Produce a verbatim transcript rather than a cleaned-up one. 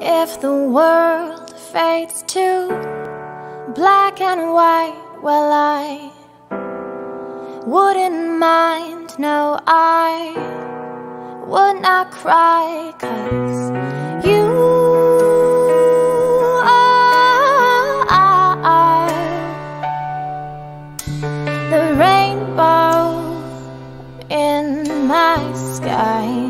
If the world fades to black and white, well, I wouldn't mind, no, I would not cry, 'cause you are the rainbow in my sky.